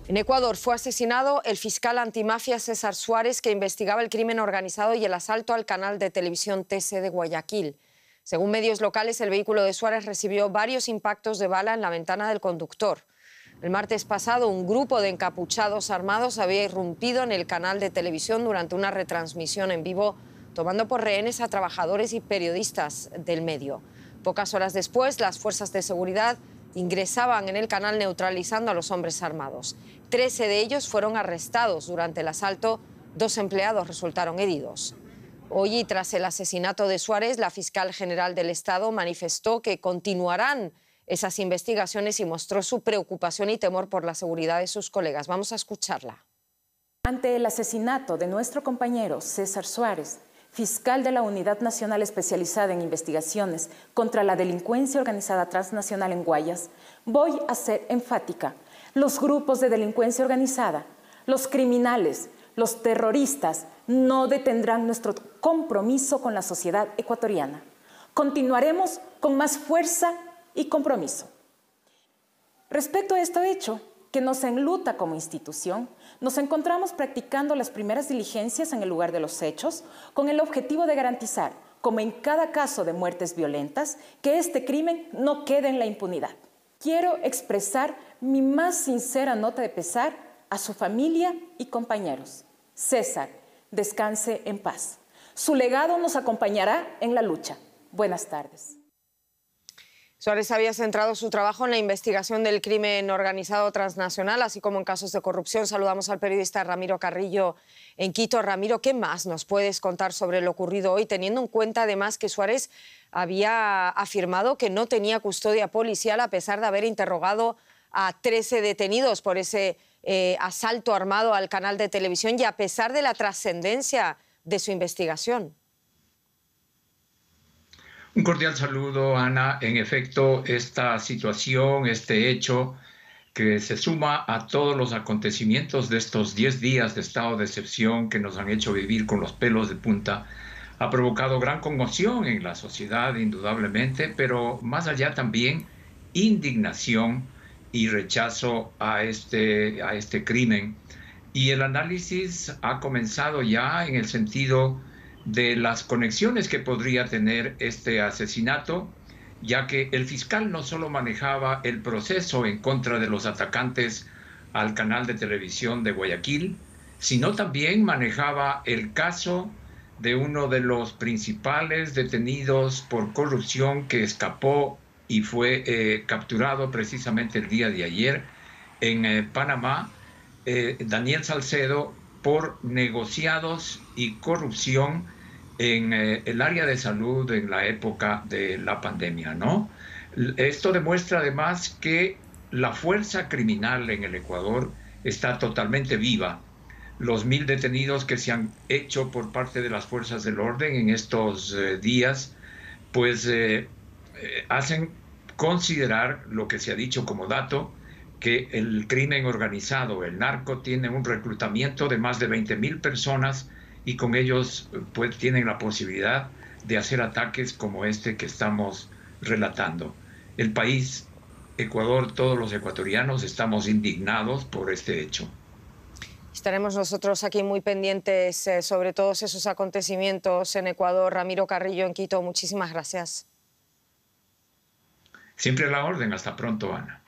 En Ecuador fue asesinado el fiscal antimafia César Suárez, que investigaba el crimen organizado y el asalto al canal de televisión TC de Guayaquil. Según medios locales, el vehículo de Suárez recibió varios impactos de bala en la ventana del conductor. El martes pasado, un grupo de encapuchados armados había irrumpido en el canal de televisión durante una retransmisión en vivo, tomando por rehenes a trabajadores y periodistas del medio. Pocas horas después, las fuerzas de seguridad ingresaban en el canal neutralizando a los hombres armados. 13 de ellos fueron arrestados durante el asalto. 2 empleados resultaron heridos. Hoy, y tras el asesinato de Suárez, la fiscal general del Estado manifestó que continuarán esas investigaciones y mostró su preocupación y temor por la seguridad de sus colegas. Vamos a escucharla. Ante el asesinato de nuestro compañero César Suárez, fiscal de la Unidad Nacional Especializada en Investigaciones contra la Delincuencia Organizada Transnacional en Guayas, voy a ser enfática. Los grupos de delincuencia organizada, los criminales, los terroristas no detendrán nuestro compromiso con la sociedad ecuatoriana. Continuaremos con más fuerza y compromiso. Respecto a este hecho, que nos enluta como institución, nos encontramos practicando las primeras diligencias en el lugar de los hechos con el objetivo de garantizar, como en cada caso de muertes violentas, que este crimen no quede en la impunidad. Quiero expresar mi más sincera nota de pesar a su familia y compañeros. César, descanse en paz. Su legado nos acompañará en la lucha. Buenas tardes. Suárez había centrado su trabajo en la investigación del crimen organizado transnacional, así como en casos de corrupción. Saludamos al periodista Ramiro Carrillo en Quito. Ramiro, ¿qué más nos puedes contar sobre lo ocurrido hoy, teniendo en cuenta además que Suárez había afirmado que no tenía custodia policial a pesar de haber interrogado a 13 detenidos por ese asalto armado al canal de televisión y a pesar de la trascendencia de su investigación? Un cordial saludo, Ana. En efecto, esta situación, este hecho, que se suma a todos los acontecimientos de estos 10 días de estado de excepción que nos han hecho vivir con los pelos de punta, ha provocado gran conmoción en la sociedad, indudablemente, pero más allá también indignación y rechazo a este crimen. Y el análisis ha comenzado ya en el sentido de las conexiones que podría tener este asesinato, ya que el fiscal no solo manejaba el proceso en contra de los atacantes al canal de televisión de Guayaquil, sino también manejaba el caso de uno de los principales detenidos por corrupción que escapó y fue capturado precisamente el día de ayer en Panamá, Daniel Salcedo, por negociados y corrupción en el área de salud en la época de la pandemia, ¿no? Esto demuestra además que la fuerza criminal en el Ecuador está totalmente viva. Los 1000 detenidos que se han hecho por parte de las fuerzas del orden en estos días, pues hacen considerar lo que se ha dicho como dato, que el crimen organizado, el narco, tiene un reclutamiento de más de 20.000 personas y con ellos pues tienen la posibilidad de hacer ataques como este que estamos relatando. El país, Ecuador, todos los ecuatorianos estamos indignados por este hecho. Estaremos nosotros aquí muy pendientes sobre todos esos acontecimientos en Ecuador. Ramiro Carrillo en Quito, muchísimas gracias. Siempre a la orden. Hasta pronto, Ana.